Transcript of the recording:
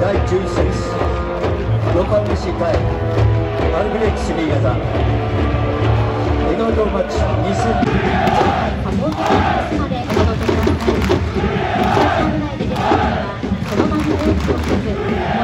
第11節横浜FC対アルビレックス新潟エノートマッチ2023 サポーターまでお届けください。放送内で出た時はその場に多くをせず